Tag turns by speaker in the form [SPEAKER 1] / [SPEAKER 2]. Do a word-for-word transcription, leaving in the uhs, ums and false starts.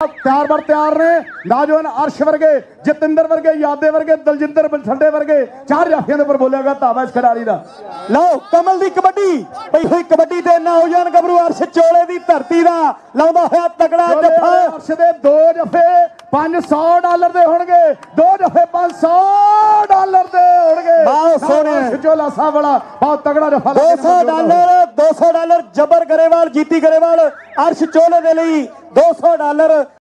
[SPEAKER 1] ਤਿਆਰ ਬਰ ਤਿਆਰ ਨੇ ਨੌਜਵਾਨ ਅਰਸ਼ ਵਰਗੇ, ਜਤਿੰਦਰ ਵਰਗੇ, ਯਾਦੇ ਵਰਗੇ, ਦਲਜਿੰਦਰ ਬਲਛੰਡੇ ਵਰਗੇ ਚਾਰ ਜਾਫੀਆਂ ਦੇ ਉੱਪਰ ਬੋਲਿਆ ਗਿਆ ਧਾਵਾ ਇਸ ਖਿਡਾਰੀ ਦਾ।
[SPEAKER 2] ਲਓ ਕਮਲ ਦੀ ਕਬੱਡੀ ਪਈ ਹੋਈ ਕਬੱਡੀ ਤੇ ਨੌਜਵਾਨ ਗੱਭਰੂ ਅਰਸ਼ ਚੋਲੇ ਦੀ ਧਰਤੀ ਦਾ ਲਾਉਂਦਾ ਹੋਇਆ ਤਕੜਾ ਜੱਫਾ।
[SPEAKER 1] ਅਰਸ਼ ਦੇ ਦੋ ਜਫੇ ਪੰਜ ਸੌ ਡਾਲਰ ਦੇ ਹੋਣਗੇ, ਦੋ ਜਫੇ ਪੰਜ ਸੌ ਡਾਲਰ ਦੇ ਹੋਣਗੇ।
[SPEAKER 2] ਬਹੁਤ ਸੋਹਣੇ
[SPEAKER 1] ਅਰਸ਼ ਚੋਲਾ ਸਾਹਿਬ ਵਾਲਾ ਬਹੁਤ ਤਕੜਾ ਜਫਾ।
[SPEAKER 2] ਦੋ ਸੌ ਡਾਲਰ ਦੋ ਸੌ ਡਾਲਰ ਜਬਰ ਗਰੇਵਾਲ, ਜੀਤੀ ਗਰੇਵਾਲ ਅਰਸ਼ ਚੋਲੇ ਦੇ ਲਈ ਦੋ ਸੌ ਡਾਲਰ।